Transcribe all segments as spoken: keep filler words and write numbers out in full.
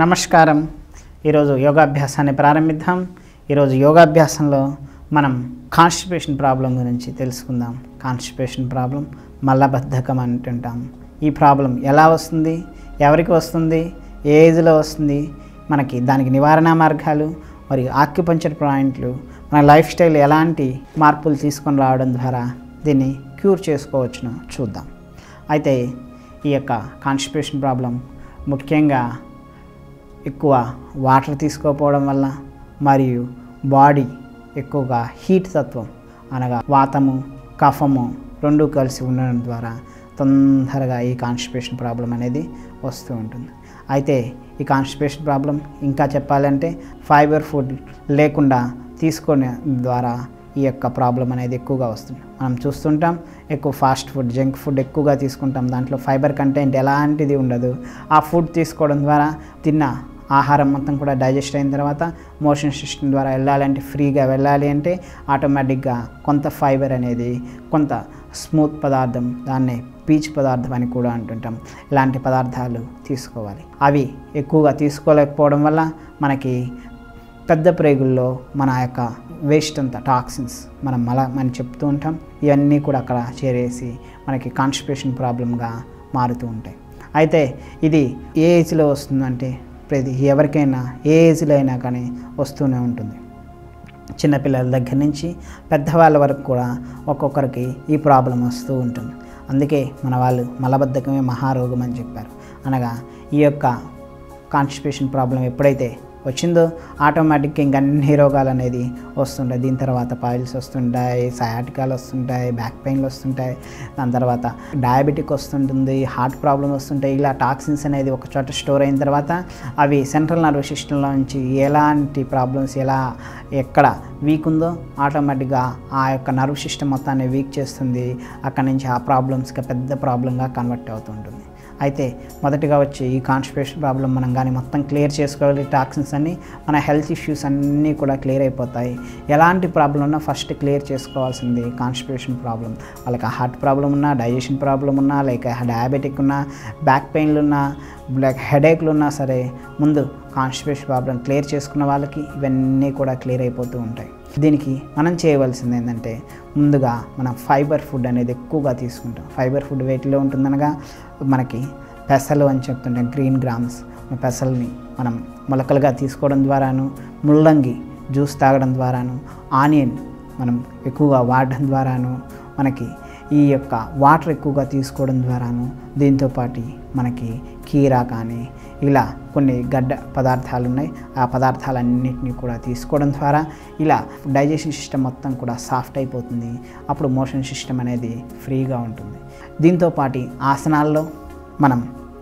నమస్కారం. ఈరోజు యోగాభ్యాసాన్ని ప్రారంభిద్దాం. ఈరోజు యోగాభ్యాసంలో మనం కాన్స్టిపేషన్ ప్రాబ్లం గురించి తెలుసుకుందాం. కాన్స్టిపేషన్ ప్రాబ్లం మలబద్ధకం అంటుంటాం. ఈ ప్రాబ్లం ఎలా వస్తుంది, ఎవరికి వస్తుంది, ఏ ఏజ్లో వస్తుంది, మనకి దానికి నివారణ మార్గాలు మరియు ఆక్యుపంచర్ పాయింట్లు, మన లైఫ్ స్టైల్ ఎలాంటి మార్పులు తీసుకొని రావడం ద్వారా దీన్ని క్యూర్ చేసుకోవచ్చును చూద్దాం. అయితే ఈ యొక్క కాన్స్టిపేషన్ ప్రాబ్లం ముఖ్యంగా ఎక్కువ వాటర్ తీసుకోకపోవడం వల్ల మరియు బాడీ ఎక్కువగా హీట్ తత్వం అనగా వాతము కఫము రెండు కలిసి ఉండడం ద్వారా తొందరగా ఈ కాన్స్టిపేషన్ ప్రాబ్లం అనేది వస్తూ ఉంటుంది. అయితే ఈ కాన్స్టిపేషన్ ప్రాబ్లం ఇంకా చెప్పాలంటే ఫైబర్ ఫుడ్ లేకుండా తీసుకునే ద్వారా ఈ యొక్క ప్రాబ్లం అనేది ఎక్కువగా వస్తుంది. మనం చూస్తుంటాం ఎక్కువ ఫాస్ట్ ఫుడ్ జంక్ ఫుడ్ ఎక్కువగా తీసుకుంటాం. దాంట్లో ఫైబర్ కంటెంట్ ఎలాంటిది ఉండదు. ఆ ఫుడ్ తీసుకోవడం ద్వారా తిన్న ఆహారం మొత్తం కూడా డైజెస్ట్ అయిన తర్వాత మోషన్ సిస్టమ్ ద్వారా వెళ్ళాలంటే ఫ్రీగా వెళ్ళాలి అంటే ఆటోమేటిక్గా కొంత ఫైబర్ అనేది కొంత స్మూత్ పదార్థం, దాన్నే పీచు పదార్థం అని కూడా అంటుంటాం, ఇలాంటి పదార్థాలు తీసుకోవాలి. అవి ఎక్కువగా తీసుకోలేకపోవడం వల్ల మనకి పెద్ద ప్రేగుల్లో మన యొక్క వేస్ట్ అంతా టాక్సిన్స్ మనం మల అని చెప్తూ ఉంటాం. ఇవన్నీ కూడా అక్కడ చేరేసి మనకి కాన్స్టిపేషన్ ప్రాబ్లంగా మారుతూ ఉంటాయి. అయితే ఇది ఏ ఏజ్లో వస్తుందంటే ప్రతి ఎవరికైనా ఏ ఏజ్లో అయినా కానీ వస్తూనే ఉంటుంది. చిన్నపిల్లల దగ్గర నుంచి పెద్దవాళ్ళ వరకు కూడా ఒక్కొక్కరికి ఈ ప్రాబ్లం వస్తూ ఉంటుంది. అందుకే మన వాళ్ళు మలబద్ధకమే మహారోగం అని చెప్పారు. అనగా ఈ యొక్క కాన్స్టిపేషన్ ప్రాబ్లం ఎప్పుడైతే వచ్చిందో ఆటోమేటిక్గా ఇంక అన్ని రోగాలు అనేది వస్తుంటాయి. దీని తర్వాత పైల్స్ వస్తుంటాయి, సయాటికాలు వస్తుంటాయి, బ్యాక్ పెయిన్లు వస్తుంటాయి, దాని తర్వాత డయాబెటిక్ వస్తుంటుంది, హార్ట్ ప్రాబ్లం వస్తుంటాయి. ఇలా టాక్సిన్స్ అనేది ఒక చోట స్టోర్ అయిన తర్వాత అవి సెంట్రల్ నర్వ్ సిస్టంలో నుంచి ఎలాంటి ప్రాబ్లమ్స్ ఎలా ఎక్కడ వీక్ ఉందో ఆటోమేటిక్గా ఆ యొక్క నర్వ్ సిస్టమ్ మొత్తాన్ని వీక్ చేస్తుంది. అక్కడ నుంచి ఆ ప్రాబ్లమ్స్గా పెద్ద ప్రాబ్లంగా కన్వర్ట్ అవుతుంటుంది. అయితే మొదటిగా వచ్చి ఈ కాన్స్టిపేషన్ ప్రాబ్లం మనం కానీ మొత్తం క్లియర్ చేసుకోవాలి. టాక్సిన్స్ అన్నీ మన హెల్త్ ఇష్యూస్ అన్నీ కూడా క్లియర్ అయిపోతాయి. ఎలాంటి ప్రాబ్లం ఉన్నా ఫస్ట్ క్లియర్ చేసుకోవాల్సింది కాన్స్టిపేషన్ ప్రాబ్లం. వాళ్ళకి హార్ట్ ప్రాబ్లం ఉన్నా, డైజెషన్ ప్రాబ్లం ఉన్నా, లేక డయాబెటిక్ ఉన్నా, బ్యాక్ పెయిన్లు ఉన్నా, బ్లాక్ హెడేక్లు ఉన్నా సరే ముందు కాన్స్టిపేషన్ ప్రాబ్లం క్లియర్ చేసుకున్న వాళ్ళకి ఇవన్నీ కూడా క్లియర్ అయిపోతూ ఉంటాయి. దీనికి మనం చేయవలసింది ఏంటంటే ముందుగా మనం ఫైబర్ ఫుడ్ అనేది ఎక్కువగా తీసుకుంటాం. ఫైబర్ ఫుడ్ వేటిలో ఉంటుందనగా మనకి పెసలు అని చెప్తుంటాం, గ్రీన్ గ్రామ్స్. పెసల్ని మనం మొలకలుగా తీసుకోవడం ద్వారాను, ముల్లంగి జ్యూస్ తాగడం ద్వారాను, ఆనియన్ మనం ఎక్కువగా వాడడం ద్వారాను, మనకి ఈ యొక్క వాటర్ ఎక్కువగా తీసుకోవడం ద్వారాను, దీంతోపాటు మనకి కీరా కానీ ఇలా కొన్ని గడ్డ పదార్థాలు ఉన్నాయి. ఆ పదార్థాలన్నింటినీ కూడా తీసుకోవడం ద్వారా ఇలా డైజెషన్ సిస్టమ్ మొత్తం కూడా సాఫ్ట్ అయిపోతుంది. అప్పుడు మోషన్ సిస్టమ్ అనేది ఫ్రీగా ఉంటుంది. దీంతోపాటు ఆసనాల్లో మనం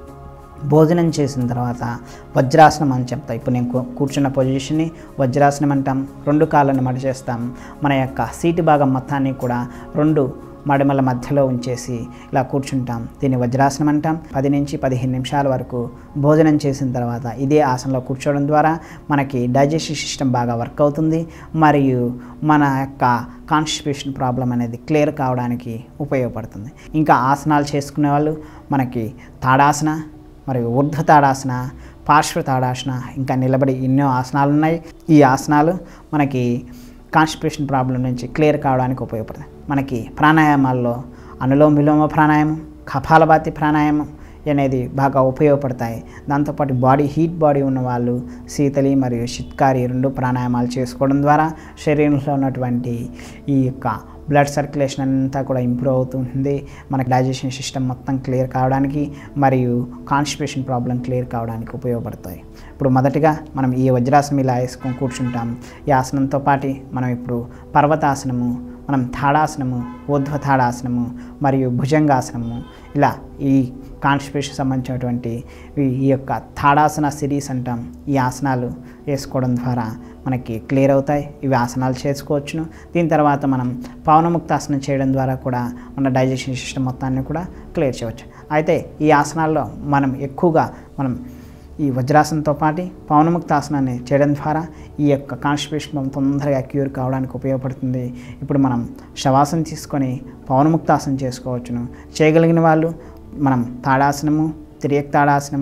భోజనం చేసిన తర్వాత వజ్రాసనం అని చెప్తాం. ఇప్పుడు నేను కూర్చున్న పొజిషన్ని వజ్రాసనం అంటాం. రెండు కాళ్ళని మడిచేస్తాం. మన యొక్క సీటు భాగం మొత్తాన్ని కూడా రెండు మడిమల మధ్యలో ఉంచేసి ఇలా కూర్చుంటాం. దీన్ని వజ్రాసనం అంటాం. పది నుంచి పదిహేను నిమిషాల వరకు భోజనం చేసిన తర్వాత ఇదే ఆసనంలో కూర్చోవడం ద్వారా మనకి డైజెస్టివ్ సిస్టమ్ బాగా వర్క్ అవుతుంది. మరియు మన యొక్క కాన్స్టిపేషన్ ప్రాబ్లం అనేది క్లియర్ కావడానికి ఉపయోగపడుతుంది. ఇంకా ఆసనాలు చేసుకునే వాళ్ళు మనకి తాడాసన మరియు ఊర్ధ్వ తాడాసన, పార్శ్వ తాడాసన, ఇంకా నిలబడి ఎన్నో ఆసనాలు ఉన్నాయి. ఈ ఆసనాలు మనకి కాన్స్టిపేషన్ ప్రాబ్లం నుంచి క్లియర్ కావడానికి ఉపయోగపడుతుంది. మనకి ప్రాణాయామాల్లో అనులోమ విలోమ ప్రాణాయామం, కపాలభాతి ప్రాణాయామం అనేది బాగా ఉపయోగపడతాయి. దాంతోపాటు బాడీ హీట్ బాడీ ఉన్నవాళ్ళు శీతలి మరియు శిత్కారి రెండు ప్రాణాయామాలు చేసుకోవడం ద్వారా శరీరంలో ఉన్నటువంటి ఈ యొక్క బ్లడ్ సర్క్యులేషన్ అంతా కూడా ఇంప్రూవ్ అవుతుంది. మనకి డైజెషన్ సిస్టమ్ మొత్తం క్లియర్ కావడానికి మరియు కాన్స్టిపేషన్ ప్రాబ్లం క్లియర్ కావడానికి ఉపయోగపడతాయి. ఇప్పుడు మొదటిగా మనం ఈ వజ్రాసనం ఇలా వేసుకొని కూర్చుంటాం. ఈ ఆసనంతో పాటు మనం ఇప్పుడు పర్వతాసనము, మనం తాడాసనము, ఊర్ధ్వ తాడాసనము మరియు భుజంగాసనము ఇలా ఈ కాన్స్టిపేషన్ సంబంధించినటువంటి ఈ యొక్క తాడాసన సిరీస్ అంటాం. ఈ ఆసనాలు వేసుకోవడం ద్వారా మనకి క్లియర్ అవుతాయి. ఇవి ఆసనాలు చేసుకోవచ్చును. దీని తర్వాత మనం పవనముక్తాసనం చేయడం ద్వారా కూడా మన డైజెషన్ సిస్టమ్ మొత్తాన్ని కూడా క్లియర్ చేయవచ్చు. అయితే ఈ ఆసనాల్లో మనం ఎక్కువగా మనం ఈ వజ్రాసనంతో పాటు పవనముక్తాసనాన్ని చేయడం ద్వారా ఈ యొక్క కాన్స్టిపేషన్ తొందరగా క్యూర్ కావడానికి ఉపయోగపడుతుంది. ఇప్పుడు మనం శవాసనం తీసుకొని పవనముక్తాసనం చేసుకోవచ్చును. చేయగలిగిన వాళ్ళు మనం తాడాసనము, తిరియక్ తాడాసనము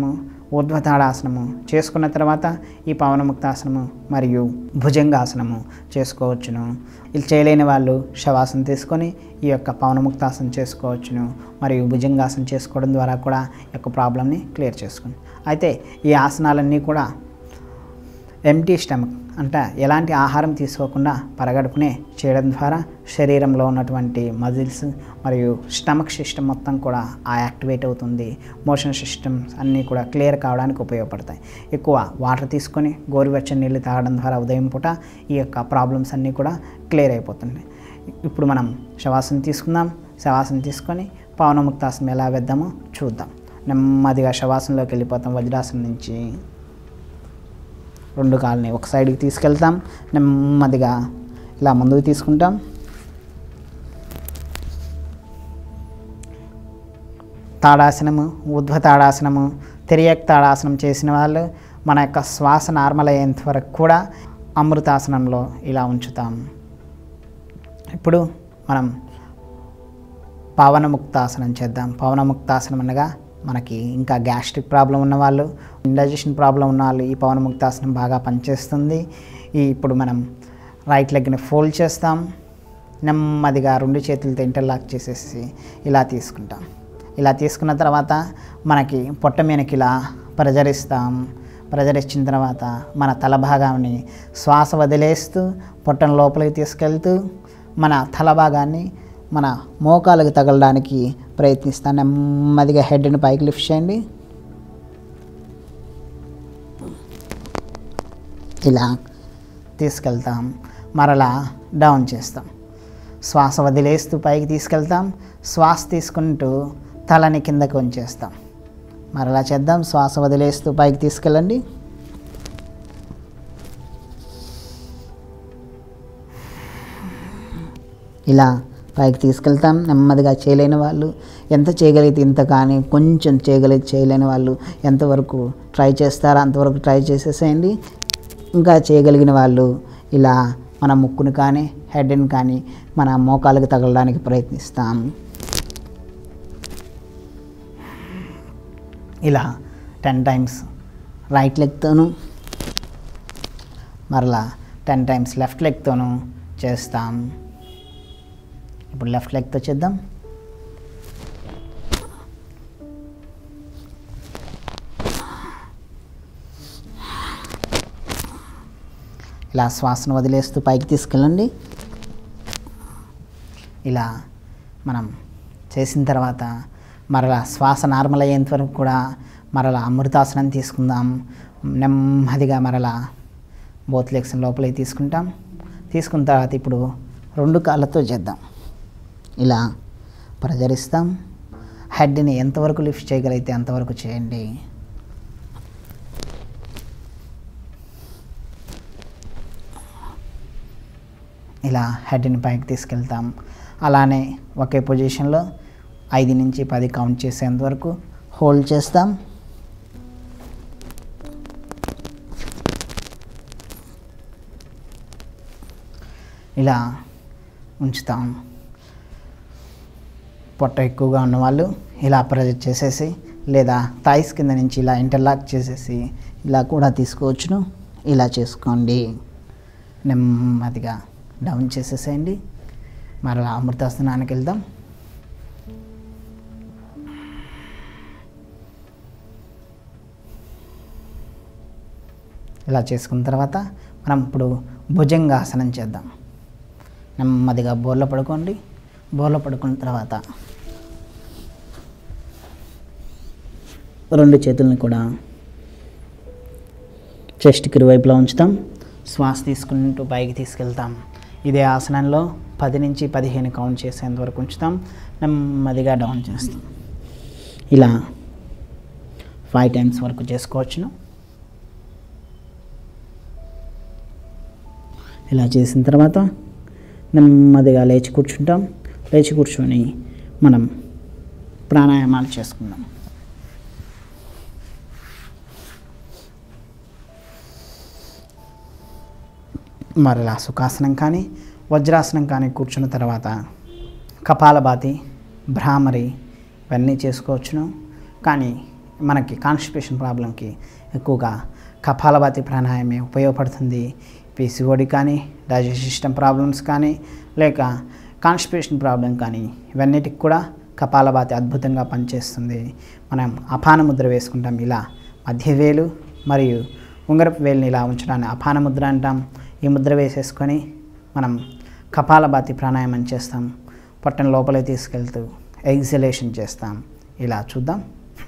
ఊర్ధ్వతాడాసనము చేసుకున్న తర్వాత ఈ పవనముక్తాసనము మరియు భుజంగాసనము చేసుకోవచ్చును. ఇది చేయలేని వాళ్ళు శవాసనం తీసుకొని ఈ యొక్క పవనముక్తాసనం చేసుకోవచ్చును మరియు భుజంగాసనం చేసుకోవడం ద్వారా కూడా ఈ యొక్క ప్రాబ్లమ్ని క్లియర్ చేసుకుని. అయితే ఈ ఆసనాలన్నీ కూడా ఎంటీ స్టమక్ అంటే ఎలాంటి ఆహారం తీసుకోకుండా పరగడుపునే చేయడం ద్వారా శరీరంలో ఉన్నటువంటి మజిల్స్ మరియు స్టమక్ సిస్టమ్ మొత్తం కూడా ఆ యాక్టివేట్ అవుతుంది. మోషన్ సిస్టమ్స్ అన్నీ కూడా క్లియర్ కావడానికి ఉపయోగపడతాయి. ఎక్కువ వాటర్ తీసుకొని గోరువెచ్చని నీళ్ళు తాగడం ద్వారా ఉదయం పూట ఈ యొక్క ప్రాబ్లమ్స్ అన్నీ కూడా క్లియర్ అయిపోతుంది. ఇప్పుడు మనం శవాసనం తీసుకుందాం. శవాసనం తీసుకొని పవనముక్తాసనం ఎలా వేద్దామో చూద్దాం. నెమ్మదిగా శవాసనంలోకి వెళ్ళిపోతాం. వజ్రాసనం నుంచి రెండు కాళ్ళని ఒక సైడ్కి తీసుకెళ్తాం. నెమ్మదిగా ఇలా ముందుకు తీసుకుంటాం. తాడాసనము, ఊర్ధ్వ తాడాసనము, తిరియక్ తాడాసనం చేసిన వాళ్ళు మన యొక్క శ్వాస నార్మల్ అయ్యేంత వరకు కూడా అమృతాసనంలో ఇలా ఉంచుతాం. ఇప్పుడు మనం పవనముక్తాసనం చేద్దాం. పవనముక్తాసనం అనగా మనకి ఇంకా గ్యాస్ట్రిక్ ప్రాబ్లం ఉన్నవాళ్ళు, ఇండైజెషన్ ప్రాబ్లం ఉన్నవాళ్ళు ఈ పవనముక్తాసనం బాగా పనిచేస్తుంది. ఈ ఇప్పుడు మనం రైట్ లెగ్ని ఫోల్డ్ చేస్తాం. నెమ్మదిగా రెండు చేతులతో ఇంటర్లాక్ చేసేసి ఇలా తీసుకుంటాం. ఇలా తీసుకున్న తర్వాత మనకి పొట్ట మీదకి ఇలా ప్రజరిస్తాం. ప్రజరిచ్చిన తర్వాత మన తల భాగాన్ని శ్వాస వదిలేస్తూ పొట్టను లోపలికి తీసుకెళ్తూ మన తల భాగాన్ని మన మోకాలకు తగలడానికి ప్రయత్నిస్తాను. నెమ్మదిగా హెడ్ని పైకి లిఫ్ట్ చేయండి. ఇలా తీసుకెళ్తాం. మరలా డౌన్ చేస్తాం. శ్వాస వదిలేస్తూ పైకి తీసుకెళ్తాం. శ్వాస తీసుకుంటూ తలని కిందకి ఉంచేస్తాం. మరలా చేద్దాం. శ్వాస వదిలేస్తూ పైకి తీసుకెళ్ళండి. ఇలా పైకి తీసుకెళ్తాం. నెమ్మదిగా చేయలేని వాళ్ళు ఎంత చేయగలిగితే ఇంత, కానీ కొంచెం చేయగలిగి చేయలేని వాళ్ళు ఎంతవరకు ట్రై చేస్తారో అంతవరకు ట్రై చేసేసేయండి. ఇంకా చేయగలిగిన వాళ్ళు ఇలా మన ముక్కును కానీ హెడ్ని కానీ మన మోకాళ్ళకి తగలడానికి ప్రయత్నిస్తాం. ఇలా టెన్ టైమ్స్ రైట్ లెగ్తోనూ మరలా టెన్ టైమ్స్ లెఫ్ట్ లెగ్తోనూ చేస్తాం. ఇప్పుడు లెఫ్ట్ లెగ్తో చేద్దాం. ఇలా శ్వాసను వదిలేస్తూ పైకి తీసుకెళ్ళండి. ఇలా మనం చేసిన తర్వాత మరలా శ్వాస నార్మల్ అయ్యేంత వరకు కూడా మరలా అమృతాసనం తీసుకుందాం. నెమ్మదిగా మరలా బోత్ లెగ్స్ లోపలికి తీసుకుంటాం. తీసుకున్న తర్వాత ఇప్పుడు రెండు కాళ్ళతో చేద్దాం. ఇలా ప్రజరిస్తాం. హెడ్ని ఎంతవరకు లిఫ్ట్ చేయగలిగితే అంతవరకు చేయండి. ఇలా హెడ్ని పైకి తీసుకెళ్తాం. అలానే ఒకే పొజిషన్లో ఐదు నుంచి పది కౌంట్ చేసేంత వరకు హోల్డ్ చేస్తాం. ఇలా ఉంచుతాం. పొట్ట ఎక్కువగా ఉన్నవాళ్ళు ఇలా ప్రెజర్ చేసేసి లేదా థైస్ కింద నుంచి ఇలా ఇంటర్లాక్ చేసేసి ఇలా కూడా తీసుకోవచ్చును. ఇలా చేసుకోండి. నెమ్మదిగా డౌన్ చేసేసేయండి. మరలా అమృతాసనానికి వెళ్దాం. ఇలా చేసుకున్న తర్వాత మనం ఇప్పుడు భుజంగాసనం చేద్దాం. నెమ్మదిగా బోర్లో పడుకోండి. బోర్లో పడుకున్న తర్వాత రెండు చేతుల్ని కూడా చెస్ట్కి ఇరువైపులా ఉంచుతాం. శ్వాస తీసుకుంటూ పైకి తీసుకెళ్తాం. ఇదే ఆసనంలో పది నుంచి పదిహేను కౌంట్ చేసేంత వరకు ఉంచుతాం. నెమ్మదిగా డౌన్ చేస్తాం. ఇలా ఫైవ్ టైమ్స్ వరకు చేసుకోవచ్చును. ఇలా చేసిన తర్వాత నెమ్మదిగా లేచి కూర్చుంటాం. లేచి కూర్చొని మనం ప్రాణాయామాలు చేసుకుందాం. మరలా సుఖాసనం కానీ వజ్రాసనం కానీ కూర్చున్న తర్వాత కపాలభాతి, భ్రామరి ఇవన్నీ చేసుకోవచ్చును. కానీ మనకి కాన్స్టిపేషన్ ప్రాబ్లంకి ఎక్కువగా కపాలభాతి ప్రాణాయామే ఉపయోగపడుతుంది. పీసీఓడి కానీ, డైజెషన్ సిస్టమ్ ప్రాబ్లమ్స్ కానీ, లేక కాన్స్టిపేషన్ ప్రాబ్లం కానీ ఇవన్నిటికి కూడా కపాలభాతి అద్భుతంగా పనిచేస్తుంది. మనం అపాన ముద్ర వేసుకుంటాం. ఇలా మధ్య వేలు మరియు ఉంగరపు వేలుని ఇలా ఉంచడాన్ని అపాన ముద్ర అంటాం. ఈ ముద్ర వేసేసుకొని మనం కపాలభాతి ప్రాణాయామం చేస్తాం. పొట్టను లోపలికి తీసుకెళ్తూ ఎగ్జలేషన్ చేస్తాం. ఇలా చూద్దాం.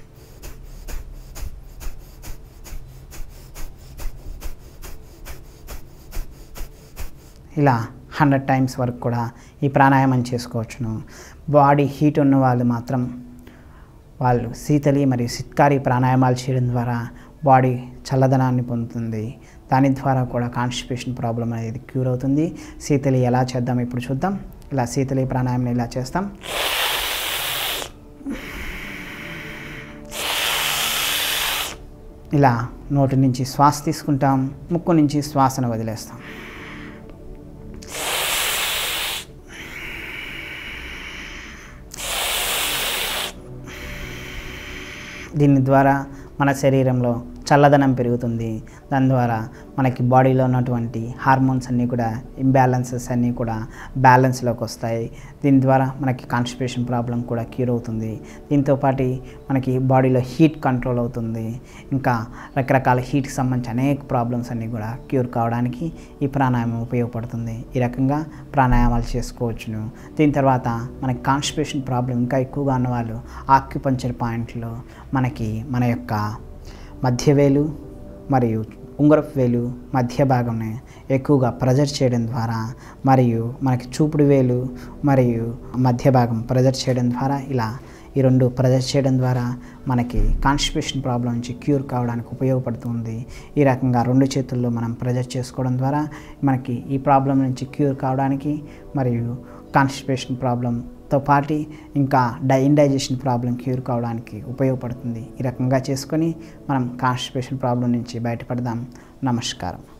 ఇలా హండ్రెడ్ టైమ్స్ వరకు కూడా ఈ ప్రాణాయామం చేసుకోవచ్చును. బాడీ హీట్ ఉన్న వాళ్ళు మాత్రం వాళ్ళు శీతలి మరియు సిత్కారి ప్రాణాయామాలు చేయడం ద్వారా బాడీ చల్లదనాన్ని పొందుతుంది. దాని ద్వారా కూడా కాన్స్టిపేషన్ ప్రాబ్లం అనేది క్యూర్ అవుతుంది. శీతలి ఎలా చేద్దాం ఇప్పుడు చూద్దాం. ఇలా శీతలి ప్రాణాయామం ఇలా చేస్తాం. ఇలా నోటి నుంచి శ్వాస తీసుకుంటాం, ముక్కు నుంచి శ్వాసను వదిలేస్తాం. దీని ద్వారా మన శరీరంలో చల్లదనం పెరుగుతుంది. దాని ద్వారా మనకి బాడీలో ఉన్నటువంటి హార్మోన్స్ అన్నీ కూడా ఇంబ్యాలెన్సెస్ అన్నీ కూడా బ్యాలెన్స్లోకి వస్తాయి. దీని ద్వారా మనకి కాన్స్టిపేషన్ ప్రాబ్లం కూడా క్యూర్ అవుతుంది. దీంతోపాటు మనకి బాడీలో హీట్ కంట్రోల్ అవుతుంది. ఇంకా రకరకాల హీట్కి సంబంధించి అనేక ప్రాబ్లమ్స్ అన్నీ కూడా క్యూర్ కావడానికి ఈ ప్రాణాయామం ఉపయోగపడుతుంది. ఈ రకంగా ప్రాణాయామాలు చేసుకోవచ్చును. దీని తర్వాత మనకి కాన్స్టిపేషన్ ప్రాబ్లం ఇంకా ఎక్కువగా ఉన్నవాళ్ళు ఆక్యుపంక్చర్ పాయింట్లో మనకి మన యొక్క మధ్యవేలు మరియు ఉంగరపు వేలు మధ్య భాగంని ఎక్కువగా ప్రెజర్ చేయడం ద్వారా మరియు మనకి చూపుడు వేలు మరియు మధ్య భాగం ప్రెజర్ చేయడం ద్వారా ఇలా ఈ రెండు ప్రెజర్ చేయడం ద్వారా మనకి కాన్స్టిపేషన్ ప్రాబ్లం నుంచి క్యూర్ కావడానికి ఉపయోగపడుతుంది. ఈ రకంగా రెండు చేతుల్లో మనం ప్రెజర్ చేసుకోవడం ద్వారా మనకి ఈ ప్రాబ్లం నుంచి క్యూర్ కావడానికి మరియు కాన్స్టిపేషన్ ప్రాబ్లంతో పాటు ఇంకా డై ఇండైజెషన్ ప్రాబ్లం క్యూర్ కావడానికి ఉపయోగపడుతుంది. ఈ రకంగా చేసుకొని మనం కాన్స్టిపేషన్ ప్రాబ్లం నుంచి బయటపడదాం. నమస్కారం.